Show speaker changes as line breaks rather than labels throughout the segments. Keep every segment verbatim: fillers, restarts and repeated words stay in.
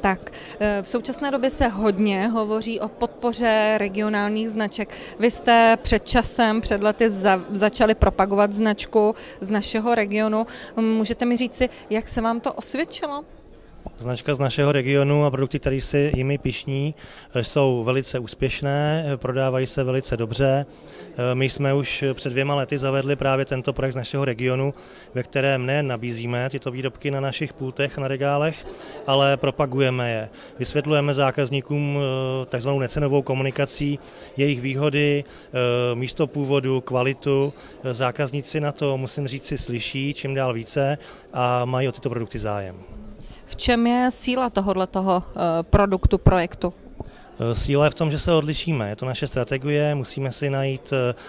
Tak, v současné době se hodně hovoří o podpoře regionálních značek. Vy jste před časem, před lety za, začali propagovat značku z našeho regionu. Můžete mi říci, jak se vám to osvědčilo?
Značka z našeho regionu a produkty, které si jimi pyšní, jsou velice úspěšné, prodávají se velice dobře. My jsme už před dvěma lety zavedli právě tento projekt z našeho regionu, ve kterém nejen nabízíme tyto výrobky na našich pultech, na regálech, ale propagujeme je. Vysvětlujeme zákazníkům takzvanou necenovou komunikací, jejich výhody, místo původu, kvalitu. Zákazníci na to, musím říct, si slyší čím dál více a mají o tyto produkty zájem.
V čem je síla tohoto produktu, projektu?
Síla je v tom, že se odlišíme. Je to naše strategie, musíme si najít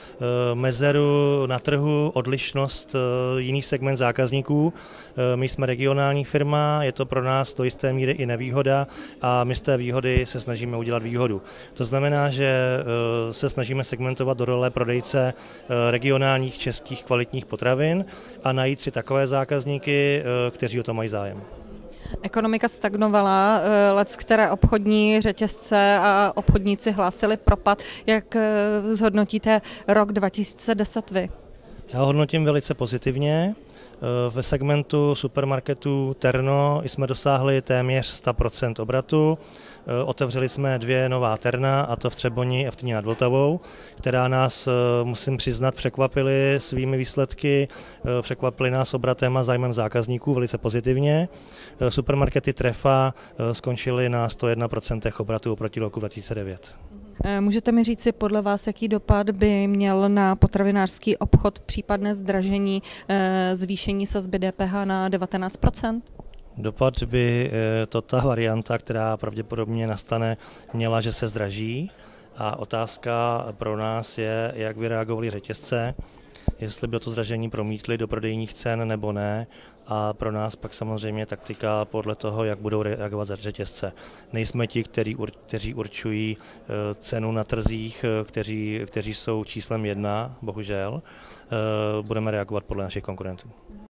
mezeru na trhu, odlišnost jiných segment zákazníků. My jsme regionální firma, je to pro nás do jisté míry i nevýhoda a my z té výhody se snažíme udělat výhodu. To znamená, že se snažíme segmentovat do role prodejce regionálních českých kvalitních potravin a najít si takové zákazníky, kteří o to mají zájem.
Ekonomika stagnovala, leckteré obchodní řetězce a obchodníci hlásili propad. Jak zhodnotíte rok dva tisíce deset vy?
Já ho hodnotím velice pozitivně. Ve segmentu supermarketu Terno jsme dosáhli téměř sto procent obratu. Otevřeli jsme dvě nová Terna, a to v Třeboni a v Týni nad Vltavou, která nás, musím přiznat, překvapily svými výsledky, překvapily nás obratem a zájmem zákazníků velice pozitivně. Supermarkety Trefa skončily na sto jedna procent obratu oproti roku dva tisíce devět.
Můžete mi říci podle vás, jaký dopad by měl na potravinářský obchod případné zdražení, zvýšení sazby D P H na devatenáct procent?
Dopad by to ta varianta, která pravděpodobně nastane, měla, že se zdraží. A otázka pro nás je, jak by reagovaly řetězce, jestli by to zdražení promítli do prodejních cen nebo ne. A pro nás pak samozřejmě taktika podle toho, jak budou reagovat řetězce. Nejsme ti, kteří, kteří určují cenu na trzích, kteří, kteří jsou číslem jedna, bohužel. Budeme reagovat podle našich konkurentů.